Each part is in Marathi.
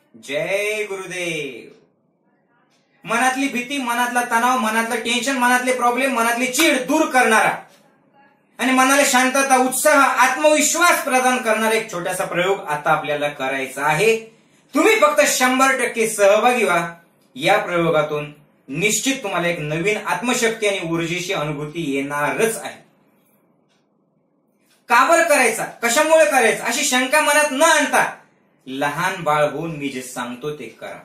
जय गुरुदेव. मनातली भीती, मनातला तणाव, मनातलं टेन्शन, मनातले प्रॉब्लेम, मनातली चीड दूर करणारा आणि मनाला शांतता, उत्साह, आत्मविश्वास प्रदान करणारा एक छोटासा प्रयोग आता आपल्याला करायचा आहे. तुम्ही फक्त 100% सहभागी व्हा. या प्रयोगातून निश्चित तुम्हाला एक नवीन आत्मशक्ती आणि ऊर्जेची अनुभूती येणारच आहे. का बरं करायचा, कशामुळे करायचा अशी शंका मनात न आणता लहान बाळ होऊन मी जे सांगतो ते करा.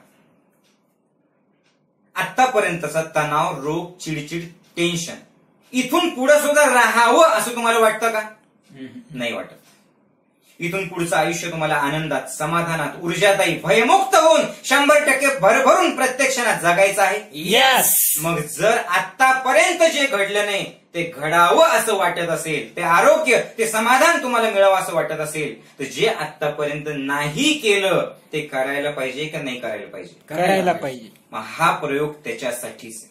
आतापर्यंतचा तणाव, रोग, चिडचिड, टेन्शन इथून पुढे सुद्धा राहावं असं तुम्हाला वाटतं का? नाही वाटत. इथून पुढचं आयुष्य तुम्हाला आनंदात, समाधानात, ऊर्जादायी, भयमुक्त होऊन 100% भरभरून प्रत्येक क्षणात जगायचं आहे. यस. मग जर आतापर्यंत जे घडलं नाही ते घडावं असं वाटत असेल, ते आरोग्य, ते समाधान तुम्हाला मिळावं असं वाटत असेल, तर जे आतापर्यंत नाही केलं ते करायला पाहिजे का नाही करायला पाहिजे? करायला पाहिजे. मग हा प्रयोग त्याच्यासाठीच आहे.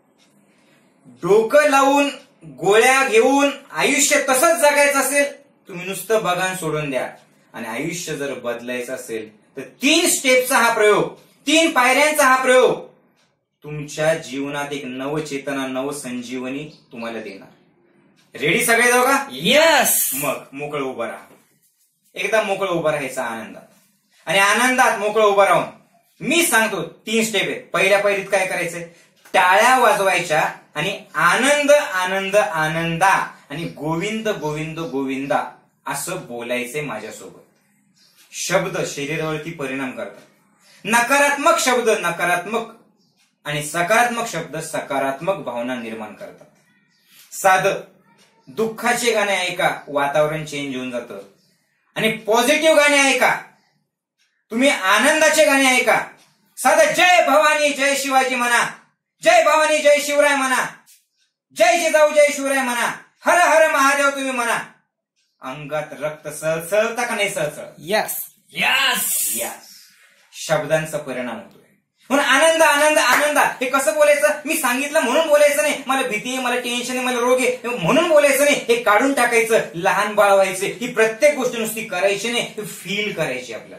डोकं लावून गोळ्या घेऊन आयुष्य तसंच जगायचं असेल, तुम्ही नुसतं बघान सोडून द्या. आणि आयुष्य जर बदलायचं असेल तर 3 स्टेपचा हा प्रयोग, 3 पायऱ्यांचा हा प्रयोग तुमच्या जीवनात एक नवचेतना, नवसंजीवनी तुम्हाला देणार. रेडी सगळे जाऊ का? यस. मग मोकळं उभं राहा. एकदा मोकळं उभं राहायचं आनंदात. आणि आनंदात मोकळं उभं राहून मी सांगतो 3 स्टेप आहेत. पहिल्या पायरीत काय करायचंय? टाळ्या वाजवायच्या आणि आनंद आनंद आनंदा आणि गोविंद गोविंद गोविंदा असं बोलायचंय माझ्यासोबत. शब्द शरीरावरती परिणाम करतात. नकारात्मक शब्द नकारात्मक आणि सकारात्मक शब्द सकारात्मक भावना निर्माण करतात. साधं दुःखाचे गाणे ऐका, वातावरण चेंज होऊन जातं. आणि पॉझिटिव्ह गाणे ऐका, तुम्ही आनंदाचे गाणे ऐका. साधं जय भवानी जय शिवाजी म्हणा, जय भवानी जय शिवराय म्हणा, जय जिजाऊ जय शिवराय म्हणा, हर हर महादेव तुम्ही म्हणा. अंगात रक्त सळसळता का नाही सळसळ? यस. यस. यस. शब्दांचा परिणाम होतोय. म्हणून आनंद आनंद आनंद हे कसं बोलायचं? मी सांगितलं म्हणून बोलायचं नाही. मला भीती आहे, मला टेन्शन आहे, मला रोग आहे म्हणून बोलायचं नाही. हे काढून टाकायचं, लहान बाळ व्हायचे. ही प्रत्येक गोष्ट नुसती करायची नाही, फील करायची. आपल्याला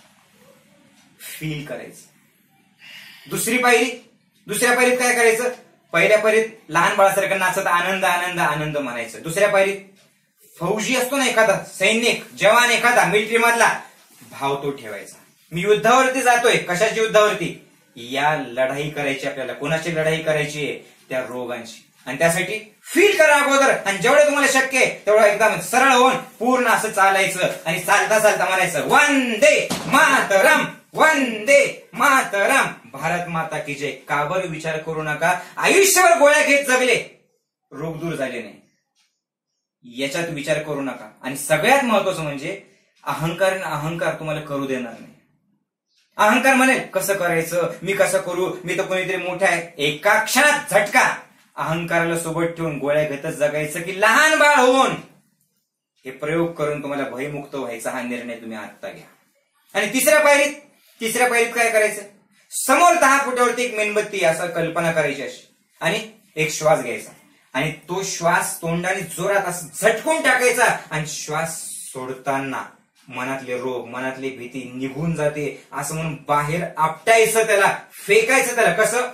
फील करायचं. दुसरी पायरी, दुसऱ्या पायरीत काय करायचं? पहिल्या पायरीत लहान बाळासारखं नाचत आनंद आनंद आनंद म्हणायचं. दुसऱ्या पायरीत फौजी असतो ना एखादा, सैनिक, जवान एखादा मिलिटरी मधला, भाव तो ठेवायचा. मी युद्धावरती जातोय. कशाची युद्धावरती? या लढाई करायची आपल्याला. कोणाची लढाई करायची आहे? त्या रोगांची. आणि त्यासाठी फील करा अगोदर. आणि जेवढं तुम्हाला शक्य आहे तेवढं एकदम सरळ होऊन पूर्ण असं चालायचं आणि चालता चालता म्हणायचं वंदे मातरम, वंदे मातरम, भारत माता की जय. का बरं? विचार करू नका. आयुष्यभर गोळ्या घेत जगले, रोग दूर झाले नाही, याच्यात विचार करू नका. आणि सगळ्यात महत्वाचं म्हणजे अहंकार तुम्हाला करू देणार नाही. अहंकार म्हणेल कसं करायचं, मी कसं करू, मी तर कोणीतरी मोठा आहे. एका क्षणात झटका. अहंकाराला सोबत ठेवून गोळ्या घेतच जगायचं की लहान बाळ होऊन. हे प्रयोग करून तुम्हाला भयमुक्त व्हायचा हा निर्णय तुम्ही आत्ता घ्या. आणि तिसऱ्या पायरीत काय करायचं? समोर 10 फुटावरती एक मेणबत्ती असं कल्पना करायची अशी, आणि एक श्वास घ्यायचा आणि तो श्वास तोंडाने जोरात असं झटकून टाकायचा. आणि श्वास सोडताना मनातले रोग, मनातली भीती निघून जाते असं म्हणून बाहेर आपटायचं, त्याला फेकायचं. त्याला कसं?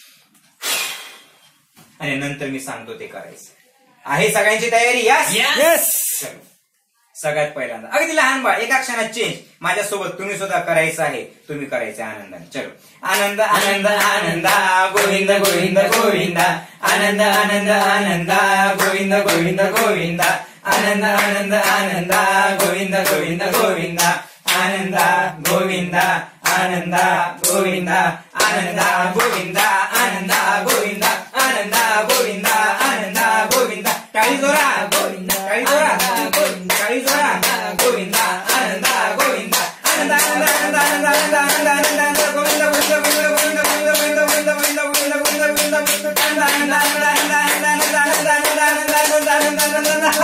आणि नंतर मी सांगतो ते करायचं. आहे सगळ्यांची तयारी? यस. यस. सगळ्यात पहिल्यांदा अगदी लहान बाळ, एका क्षणात चेंज. माझ्यासोबत तुम्ही सुद्धा करायचं आहे. तुम्ही करायचं आनंदाने. चलो. आनंद आनंद आनंदा गोविंद गोविंद गोविंदा, आनंद आनंद आनंदा गोविंद गोविंद गोविंदा, आनंद आनंद आनंदा गोविंद गोविंद गोविंदा, आनंदा गोविंदा आनंदा गोविंदा, आनंदा गोविंदा आनंदा गोविंदा, आनंदा गोविंदा आनंदा गोविंदा. टाळी जोरा, गोविंदा टाळी जोरा, गोविंदा टाळी जोरा, गोविंदा आनंदा गोविंदा, आनंद आनंद आनंद आनंद आनंद आनंद आनंद आनंद गोविंद गोविंद गोविंद गोविंद गोविंद गोविंद गोविंद गोविंद गोविंद गोविंद गोविंद गोविंद, आनंद आनंद आनंद आनंद आनंद आनंद आनंद आनंद आनंद आनंद आनंद आनंद.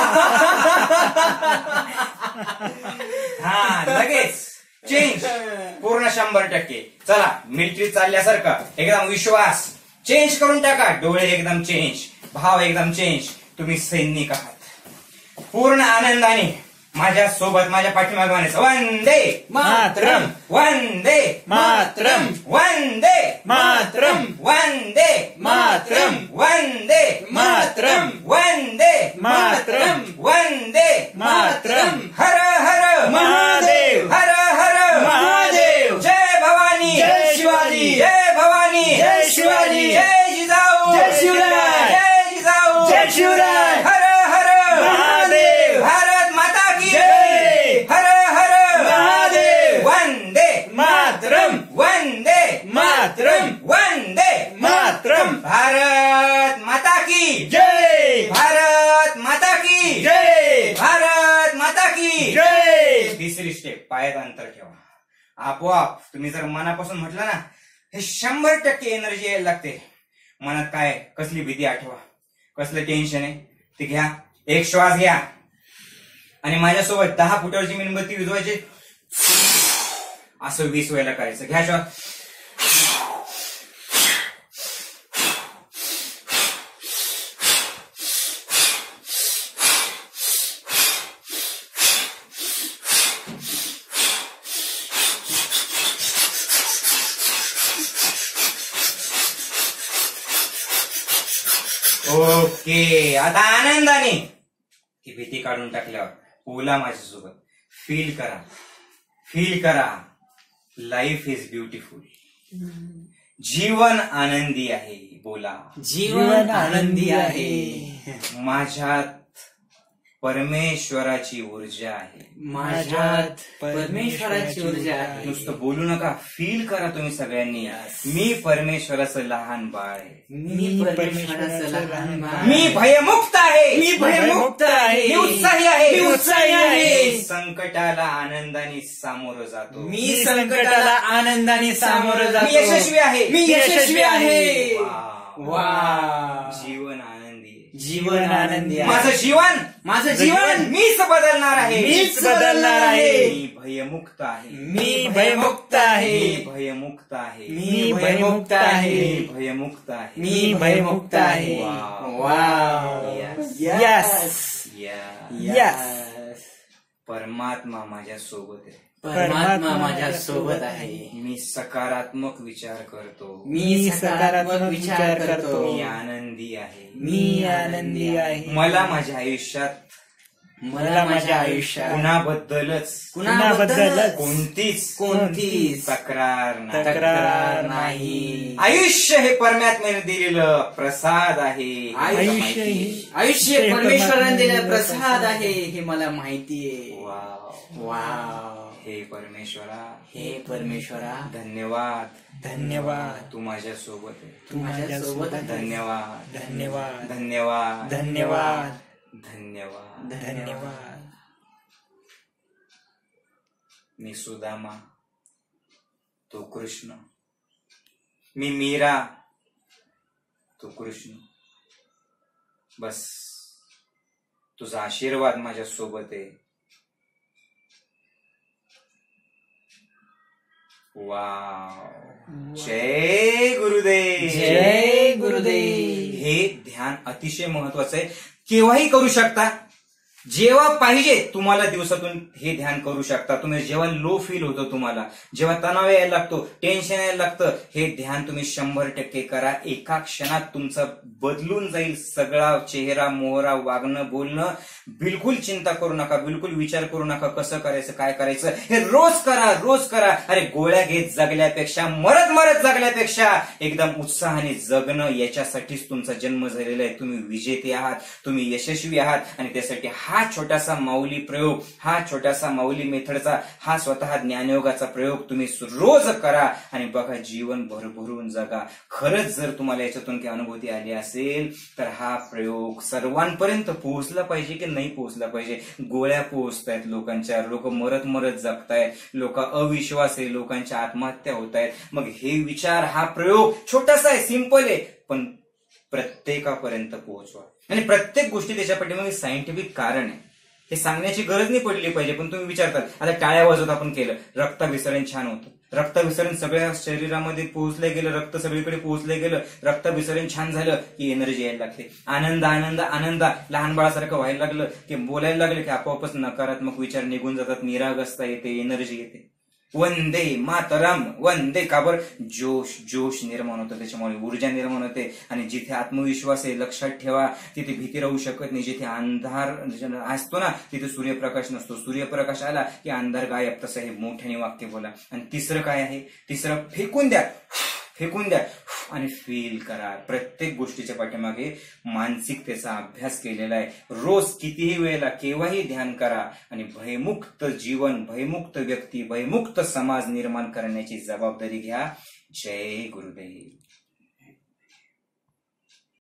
हा, लगेच चेंज पूर्ण 100%. चला, मिलिटरी चालल्यासारखं एकदम विश्वास चेंज करून टाका. डोळे एकदम चेंज, भाव एकदम चेंज. तुम्ही सैनिक आहात. पूर्ण आनंदाने माझ्या सोबत माझ्या पाठीमागे म्हणायचं वंदे मातरम वंदे मातरम वंदे मातरम वंदे मातरम वंदे मातरम वंदे मातरम वंदे मातरम हर हर महादेव हर हर महादेव जय भवानी जय शिवाजी जय भवानी जय शिवाजी जय जिजाऊ जय शिवराय जय जिजाऊ जय शिवराय हर हर महादेव भारत माता की जय हर हर महादेव वंदे मातरम वंदे मातरम वंदे मातरम भारत माता की जय भारत माता की जय भारत माता की जय. तिसरी स्टेप पायात अंतर ठेवा. आपोआप तुम्ही जर मनापासून म्हटलं ना हे 100% एनर्जी यायला लागते. मनात काय कसली भीती आठवा, कसलं टेन्शन आहे ते घ्या. एक श्वास घ्या आणि माझ्यासोबत 10 फुटावरची मेणबत्ती विझवायची असं 20 वेळेला करायचं. घ्या श्वास. ओके. आता आनंदाने ती भीती काढून टाकल्यावर बोला माझ्यासोबत. फील करा, फील करा. Life is beautiful. जीवन आनंदी आहे. बोला जीवन आनंदी आहे. माझ्यात परमेश्वराची ऊर्जा आहे. माझ्यात परमेश्वराची ऊर्जा आहे. नुसतं बोलू नका, फील करा तुम्ही सगळ्यांनी. मी परमेश्वराचं लहान बाळ आहे. मी परमेश्वराचं लहान बाळ. मी भयमुक्त आहे. मी भयमुक्त आहे. मी उत्साही आहे. मी उत्साही आहे. संकटाला आनंदाने सामोरं जातो. मी संकटाला आनंदाने सामोरं जातो. मी यशस्वी आहे. मी यशस्वी आहे. वा. जीवन आनंदी आहे. जीवन आनंदी आहे. माझं जीवन मीच बदलणार आहे. मीच बदलणार आहे. मी भयमुक्त आहे. मी भयमुक्त आहे. मी भयमुक्त आहे. मी भयमुक्त आहे. मी भयमुक्त आहे. मी भयमुक्त आहे. वाव. Yes yes. परमात्मा माझ्या सोबत आहे. परमात्मा माझ्या सोबत आहे. मी सकारात्मक विचार करतो. मी सकारात्मक विचार करतो. मी आनंदी आहे. मी आनंदी आहे. मला माझ्या आयुष्यात माझ्या आयुष्यात कुणाबद्दलच कोणतीच तक्रार नाही. आयुष्य हे परमात्म्याने दिलेलं प्रसाद आहे. आयुष्य परमेश्वराने दिलेला प्रसाद आहे हे मला माहिती आहे. वाव. हे परमेश्वरा धन्यवाद. तू माझ्या सोबत आहे. तू माझ्या सोबत आहे. धन्यवाद. मी सुदामा, तो कृष्ण. मी मीरा, तो कृष्ण. बस तुझा आशीर्वाद माझ्या सोबत आहे. वाव. जय गुरुदेव. जय गुरुदेव. हे ध्यान अतिशय महत्वाचं आहे. केव्हाही करू शकता, जेव्हा पाहिजे तुम्हाला दिवसातून हे ध्यान करू शकता तुम्ही. जेव्हा लो फील होतं तुम्हाला, जेव्हा तणाव यायला लागतो, टेन्शन यायला लागतं, हे ध्यान तुम्ही 100% करा. एका क्षणात तुमचं बदलून जाईल सगळा चेहरा मोहरा, वागणं बोलणं. बिलकुल चिंता करू नका, बिलकुल विचार करू नका कसं करायचं काय करायचं. हे रोज करा. अरे गोळ्या घेत जगल्यापेक्षा, मरत जगल्यापेक्षा एकदम उत्साहाने जगणं, याच्यासाठीच तुमचा जन्म झालेला आहे. तुम्ही विजेते आहात, तुम्ही यशस्वी आहात. आणि त्यासाठी हा छोटासा माऊली प्रयोग, हा छोटासा माऊली मेथडचा, हा स्वतः ज्ञानयोगाचा प्रयोग तुम्ही रोज करा आणि बघा जीवन भरभरून जगा. खरंच जर तुम्हाला याच्यातून काही अनुभूती आली असेल तर हा प्रयोग सर्वांपर्यंत पोहोचला पाहिजे की नाही पोहोचला पाहिजे. गोळ्या पोहोचतायत लोकांच्या, लोक मरत जगतायत, लोक अविश्वास आहे, लोकांच्या आत्महत्या होत आहेत. मग हे विचार, हा प्रयोग छोटासा आहे, सिंपल आहे, पण प्रत्येकापर्यंत पोहोचवा. आणि प्रत्येक गोष्टी त्याच्या पाठीमागे सायंटिफिक कारण आहे. हे सांगण्याची गरज नाही पडली पाहिजे, पण तुम्ही विचारतात आता टाळ्या वाजवत आपण केलं, रक्ताभिसरण छान होतं, रक्ताभिसरण सगळ्या शरीरामध्ये पोहोचलं गेलं, रक्त सगळीकडे पोहोचलं गेलं, रक्ताभिसरण छान झालं की एनर्जी यायला लागते, आनंद आनंद आनंद, लहान बाळासारखं व्हायला लागलं की बोलायला लागलं की आपोआपच नकारात्मक विचार निघून जातात, निरागसता येते, एनर्जी येते. वंदे मातरम, वंदे काबर, जोश जोश निर्माण होतं, त्याच्यामुळे ऊर्जा निर्माण होते. आणि जिथे आत्मविश्वास आहे, लक्षात ठेवा, तिथे भीती राहू शकत नाही. जिथे अंधार असतो ना तिथे सूर्यप्रकाश नसतो, सूर्यप्रकाश आला की अंधार गायब. तसं हे मोठ्याने वाक्य बोला. आणि तिसरं काय आहे, तिसरं फेकून द्या, फेकून द्या आणि फील करा. प्रत्येक गोष्टीच्या पाठीमागे मानसिकतेचा अभ्यास केलेला आहे. रोज कितीही वेळेला केव्हाही ध्यान करा आणि भयमुक्त जीवन, भयमुक्त व्यक्ती, भयमुक्त समाज निर्माण करण्याची जबाबदारी घ्या. जय गुरुदेव.